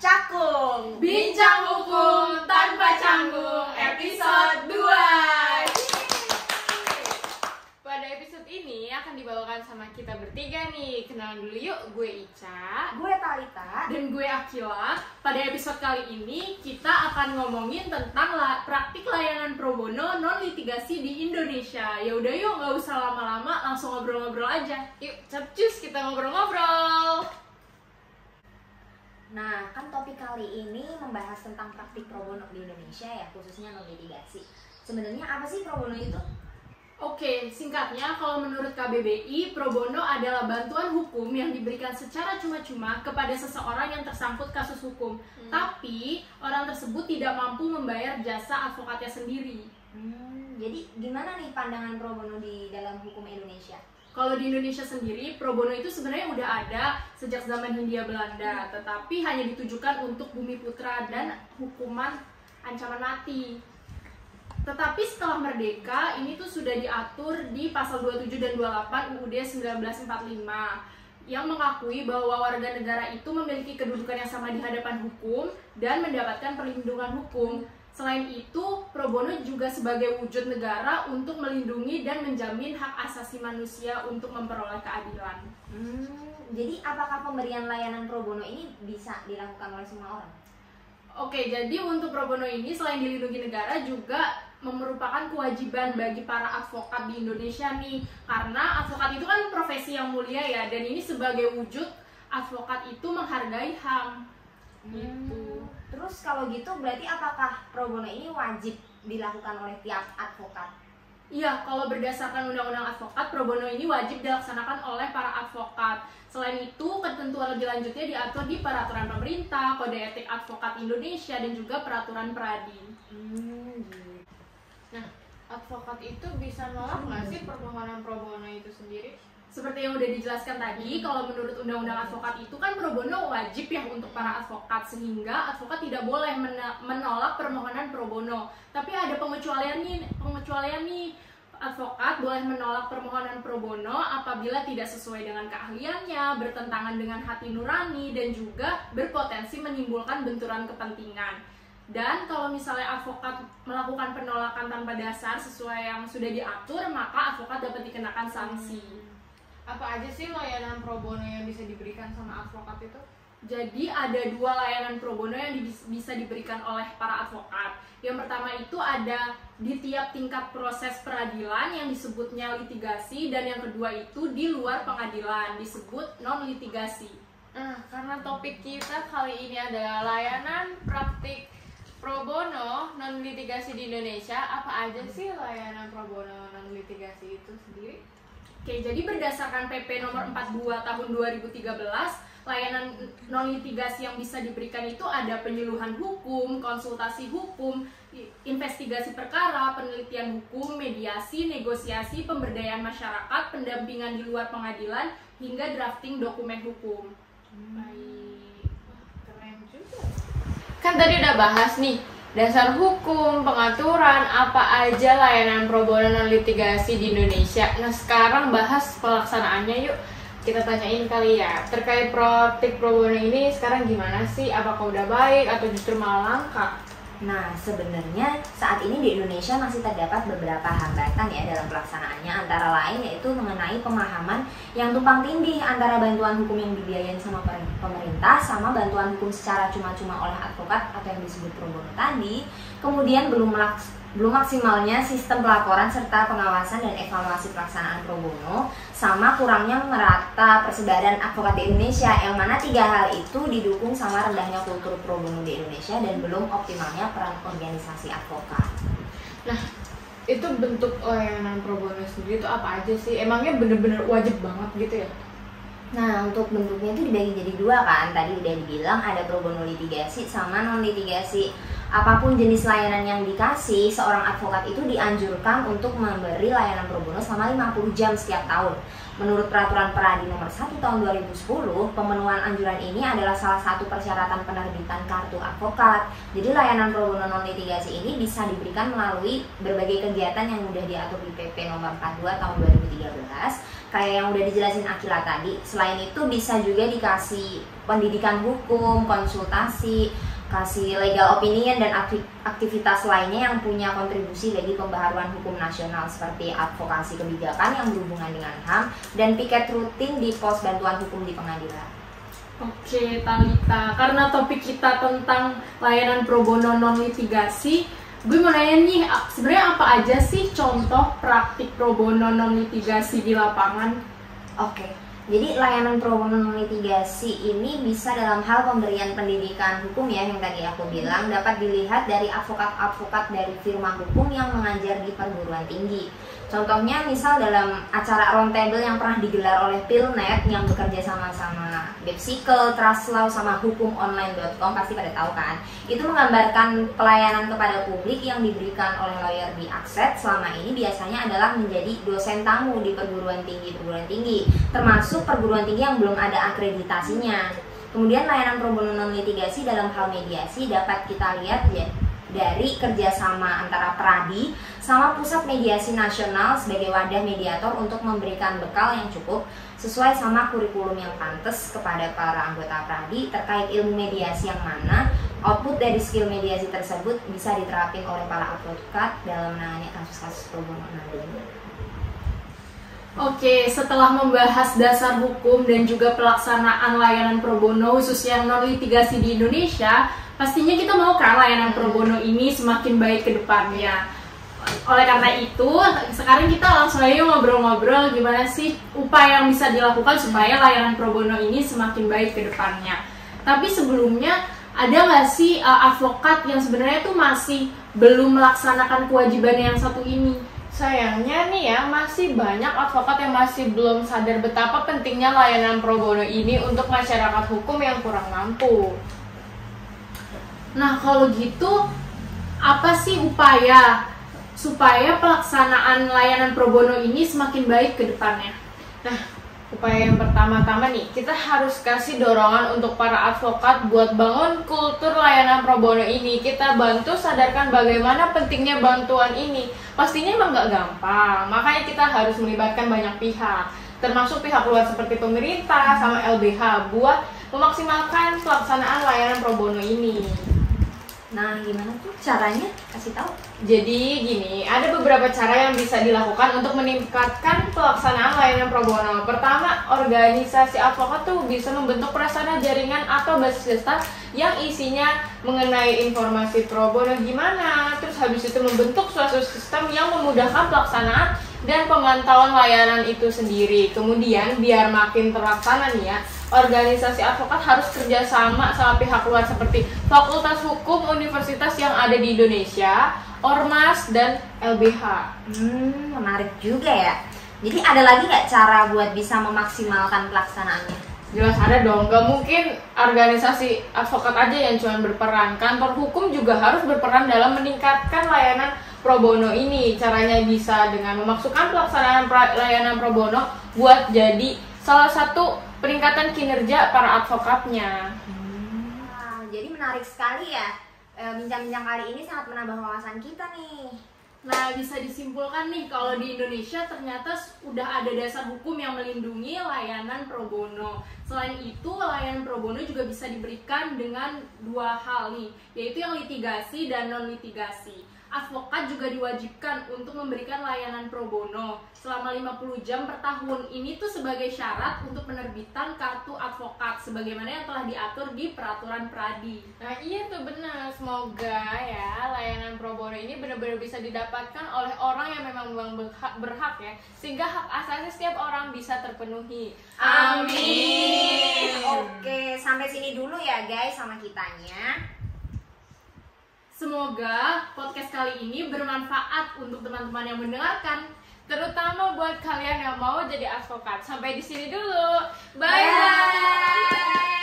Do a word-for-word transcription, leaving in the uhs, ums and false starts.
Cakung Bincang Hukum Tanpa Canggung episode dua. Pada episode ini akan dibawakan sama kita bertiga nih. Kenalan dulu yuk, gue Ica, gue Talita, dan gue Akila. Pada episode kali ini kita akan ngomongin tentang la praktik layanan pro bono non litigasi di Indonesia. Ya udah yuk, nggak usah lama-lama, langsung ngobrol-ngobrol aja. Yuk, capcus kita ngobrol-ngobrol. Nah, kan topik kali ini membahas tentang praktik pro bono di Indonesia ya, khususnya non litigasi. Sebenarnya apa sih pro bono itu? Oke, singkatnya kalau menurut K B B I, pro bono adalah bantuan hukum yang diberikan secara cuma-cuma kepada seseorang yang tersangkut kasus hukum. Hmm. Tapi, orang tersebut tidak mampu membayar jasa advokatnya sendiri. Hmm, jadi gimana nih pandangan pro bono di dalam hukum Indonesia? Kalau di Indonesia sendiri, pro bono itu sebenarnya udah ada sejak zaman Hindia Belanda, tetapi hanya ditujukan untuk bumi putra dan hukuman ancaman mati. Tetapi setelah merdeka, ini tuh sudah diatur di pasal dua puluh tujuh dan dua puluh delapan U U D seribu sembilan ratus empat puluh lima yang mengakui bahwa warga negara itu memiliki kedudukan yang sama di hadapan hukum dan mendapatkan perlindungan hukum. Selain itu, pro bono juga sebagai wujud negara untuk melindungi dan menjamin hak asasi manusia untuk memperoleh keadilan. Hmm, jadi apakah pemberian layanan pro bono ini bisa dilakukan oleh semua orang? Oke, jadi untuk pro bono ini selain dilindungi negara juga merupakan kewajiban bagi para advokat di Indonesia nih. Karena advokat itu kan profesi yang mulia ya, dan ini sebagai wujud advokat itu menghargai H A M. Hmm. Gitu. Terus kalau gitu berarti apakah pro bono ini wajib dilakukan oleh tiap advokat? Iya, kalau berdasarkan undang-undang advokat, pro bono ini wajib dilaksanakan oleh para advokat. Selain itu, ketentuan lebih lanjutnya diatur di peraturan pemerintah, kode etik advokat Indonesia, dan juga peraturan Peradi. Hmm, gitu. Nah, advokat itu bisa nolak nggak sih permohonan pro bono itu sendiri? Seperti yang udah dijelaskan tadi, kalau menurut undang-undang advokat itu kan pro bono wajib ya untuk para advokat, sehingga advokat tidak boleh menolak permohonan pro bono. Tapi ada pengecualian nih, pengecualian nih. Advokat boleh menolak permohonan pro bono apabila tidak sesuai dengan keahliannya, bertentangan dengan hati nurani, dan juga berpotensi menimbulkan benturan kepentingan. Dan kalau misalnya advokat melakukan penolakan tanpa dasar sesuai yang sudah diatur, maka advokat dapat dikenakan sanksi. Apa aja sih layanan pro bono yang bisa diberikan sama advokat itu? Jadi ada dua layanan pro bono yang di, bisa diberikan oleh para advokat. Yang pertama itu ada di tiap tingkat proses peradilan yang disebutnya litigasi, dan yang kedua itu di luar pengadilan disebut non litigasi. Nah, karena topik kita kali ini adalah layanan praktik pro bono non litigasi di Indonesia, apa aja sih layanan pro bono non litigasi itu sendiri? Oke, jadi berdasarkan P P nomor empat puluh dua tahun dua ribu tiga belas, layanan non litigasi yang bisa diberikan itu ada penyuluhan hukum, konsultasi hukum, investigasi perkara, penelitian hukum, mediasi, negosiasi, pemberdayaan masyarakat, pendampingan di luar pengadilan, hingga drafting dokumen hukum. Baik, keren juga. Kan tadi udah bahas nih dasar hukum, pengaturan, apa aja layanan pro bono non litigasi di Indonesia. Nah, sekarang bahas pelaksanaannya yuk. Kita tanyain kali ya, terkait praktik pro bono ini sekarang gimana sih? Apakah udah baik atau justru malah langka? Nah, sebenarnya saat ini di Indonesia masih terdapat beberapa hambatan ya dalam pelaksanaannya, antara lain yaitu mengenai pemahaman yang tumpang tindih antara bantuan hukum yang dibiayain sama pemerintah sama bantuan hukum secara cuma-cuma oleh advokat atau yang disebut pro bono tadi. Kemudian belum melaks belum maksimalnya sistem pelaporan serta pengawasan dan evaluasi pelaksanaan pro bono, sama kurangnya merata persebaran advokat di Indonesia, yang mana tiga hal itu didukung sama rendahnya kultur pro bono di Indonesia dan belum optimalnya peran organisasi advokat. Nah, itu bentuk layanan pro bono sendiri itu apa aja sih? Emangnya bener-bener wajib banget gitu ya? Nah, untuk bentuknya itu dibagi jadi dua kan. Tadi udah dibilang ada pro bono litigasi sama non litigasi. apapun jenis layanan yang dikasih, seorang advokat itu dianjurkan untuk memberi layanan pro bono selama lima puluh jam setiap tahun. Menurut Peraturan Peradi Nomor satu Tahun dua ribu sepuluh, pemenuhan anjuran ini adalah salah satu persyaratan penerbitan kartu advokat. Jadi layanan pro bono non litigasi ini bisa diberikan melalui berbagai kegiatan yang sudah diatur di P P Nomor empat puluh dua Tahun dua ribu tiga belas, kayak yang udah dijelasin Akila tadi. Selain itu bisa juga dikasih pendidikan hukum, konsultasi, kasih legal opinion dan aktivitas lainnya yang punya kontribusi bagi pembaharuan hukum nasional seperti advokasi kebijakan yang berhubungan dengan H A M dan piket rutin di pos bantuan hukum di pengadilan. Oke, Talita, karena topik kita tentang layanan pro bono non litigasi, gue mau nanya nih, sebenarnya apa aja sih contoh praktik pro bono non litigasi di lapangan? Oke. Jadi layanan pro bono non litigasi ini bisa dalam hal pemberian pendidikan hukum ya, yang tadi aku bilang, dapat dilihat dari advokat-advokat dari firma hukum yang mengajar di perguruan tinggi. Contohnya misal dalam acara roundtable yang pernah digelar oleh Pilnet yang bekerja sama-sama Bepsicle, Trustlaw, sama hukum online dot com, pasti pada tahu kan. Itu menggambarkan pelayanan kepada publik yang diberikan oleh lawyer di Akset selama ini biasanya adalah menjadi dosen tamu di perguruan tinggi-perguruan tinggi, termasuk perguruan tinggi yang belum ada akreditasinya. Kemudian layanan pro bono non litigasi dalam hal mediasi dapat kita lihat ya dari kerjasama antara Pradi sama Pusat Mediasi Nasional sebagai wadah mediator untuk memberikan bekal yang cukup sesuai sama kurikulum yang pantas kepada para anggota Pradi terkait ilmu mediasi yang mana output dari skill mediasi tersebut bisa diterapin oleh para advokat dalam menangani kasus-kasus pro bono nantinya. Oke, setelah membahas dasar hukum dan juga pelaksanaan layanan pro bono khususnya yang non litigasi di Indonesia, pastinya kita mau kan layanan pro bono ini semakin baik ke depannya. Oleh karena itu, sekarang kita langsung aja ngobrol-ngobrol gimana sih upaya yang bisa dilakukan supaya layanan pro bono ini semakin baik ke depannya. Tapi sebelumnya, ada nggak sih uh, advokat yang sebenarnya tuh masih belum melaksanakan kewajiban yang satu ini? Sayangnya nih ya, masih banyak advokat yang masih belum sadar betapa pentingnya layanan pro bono ini untuk masyarakat hukum yang kurang mampu. Nah, kalau gitu, apa sih upaya supaya pelaksanaan layanan pro bono ini semakin baik ke depannya? Nah, upaya yang pertama-tama nih, kita harus kasih dorongan untuk para advokat buat bangun kultur layanan pro bono ini. Kita bantu sadarkan bagaimana pentingnya bantuan ini. Pastinya emang gak gampang, makanya kita harus melibatkan banyak pihak, termasuk pihak luar seperti pemerintah sama L B H buat memaksimalkan pelaksanaan layanan pro bono ini. Nah, gimana tuh caranya? Kasih tahu. Jadi gini, ada beberapa cara yang bisa dilakukan untuk meningkatkan pelaksanaan layanan pro bono. Pertama, organisasi advokat tuh bisa membentuk prasarana jaringan atau basis data yang isinya mengenai informasi pro bono gimana. Terus habis itu membentuk suatu sistem yang memudahkan pelaksanaan dan pemantauan layanan itu sendiri. Kemudian biar makin terlaksana nih ya, organisasi advokat harus kerjasama sama pihak luar seperti Fakultas Hukum Universitas yang ada di Indonesia, Ormas, dan L B H. Hmm, menarik juga ya. Jadi ada lagi nggak cara buat bisa memaksimalkan pelaksanaannya? Jelas ada dong, gak mungkin organisasi advokat aja yang cuma berperan. Kantor hukum juga harus berperan dalam meningkatkan layanan pro bono ini. Caranya bisa dengan memasukkan pelaksanaan layanan pro bono buat jadi salah satu peningkatan kinerja para advokatnya. Hmm. Nah, jadi menarik sekali ya. Bincang-bincang kali ini sangat menambah wawasan kita nih. Nah, bisa disimpulkan nih kalau di Indonesia ternyata udah ada dasar hukum yang melindungi layanan pro bono. Selain itu, layanan pro bono juga bisa diberikan dengan dua hal nih, yaitu yang litigasi dan non litigasi. Advokat juga diwajibkan untuk memberikan layanan pro bono selama lima puluh jam per tahun. Ini tuh sebagai syarat untuk penerbitan kartu advokat sebagaimana yang telah diatur di Peraturan Pradi. Nah iya tuh benar, semoga ya layanan pro bono ini benar-benar bisa didapatkan oleh orang yang memang berhak, berhak ya, sehingga hak asasi setiap orang bisa terpenuhi. Amin. Oke, sampai sini dulu ya guys sama kitanya. Semoga podcast kali ini bermanfaat untuk teman-teman yang mendengarkan, terutama buat kalian yang mau jadi advokat. Sampai di sini dulu. Bye. Bye.